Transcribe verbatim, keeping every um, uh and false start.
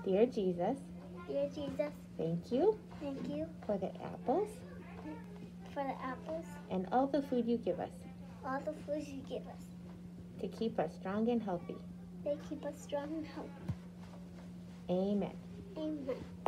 Dear Jesus, Dear Jesus, thank you thank you for the apples for the apples, and all the food you give us all the foods you give us. to keep us strong and healthy. They keep us strong and healthy. Amen. Amen.